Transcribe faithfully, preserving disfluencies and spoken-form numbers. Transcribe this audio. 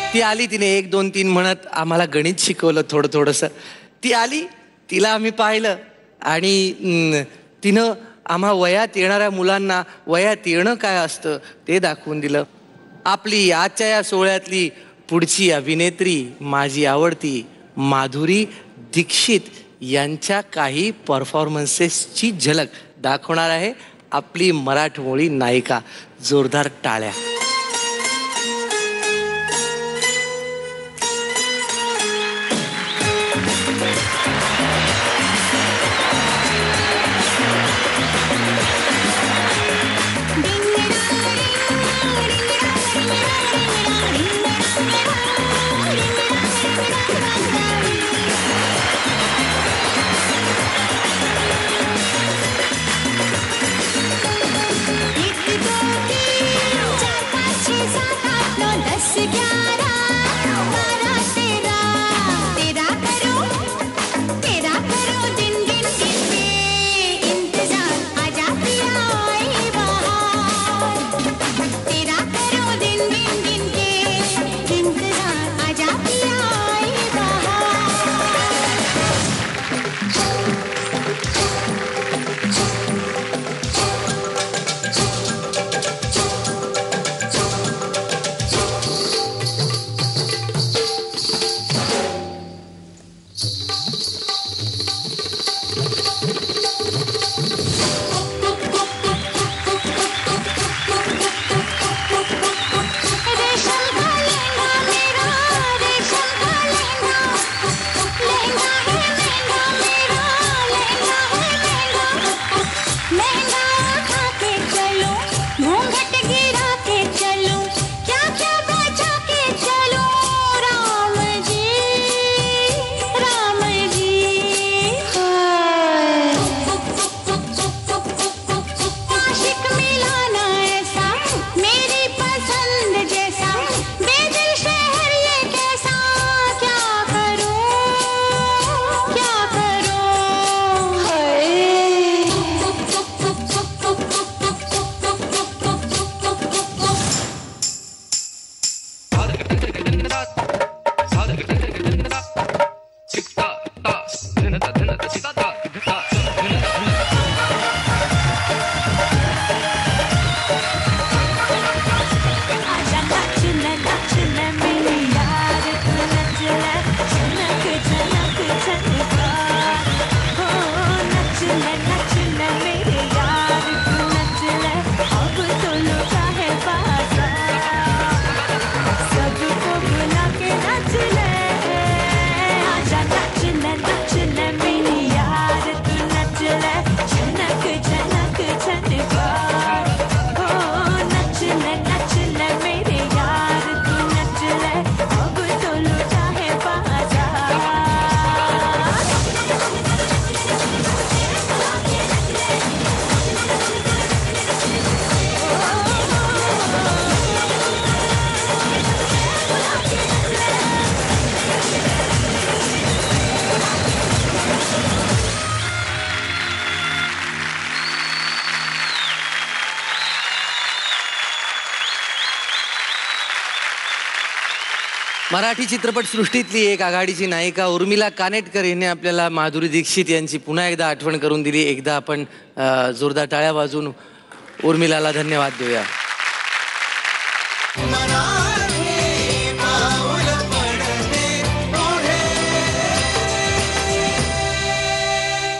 ती आली, तिने एक दोन तीन म्हणत आम्हाला गणित शिकवलं थोडं थोडंसं. ती आली, तिला आम्ही पाहिलं आणि तिनं आम्हा वयात येणाऱ्या मुलांना वयात येणं काय असतं ते दाखवून दिलं. आपली आजच्या या सोहळ्यातली पुढची अभिनेत्री माझी आवडती माधुरी दीक्षित यांच्या काही परफॉर्मन्सेसची झलक दाखवणार आहे आपली मराठमोळी नायिका. जोरदार टाळ्या. मराठी चित्रपटसृष्टीतली एक आघाडीची नायिका उर्मिला कानेटकर हिने आपल्याला माधुरी दीक्षित यांची पुन्हा एकदा आठवण करून दिली. एकदा आपण जोरदार टाळ्या वाजवून उर्मिलाला धन्यवाद देऊया.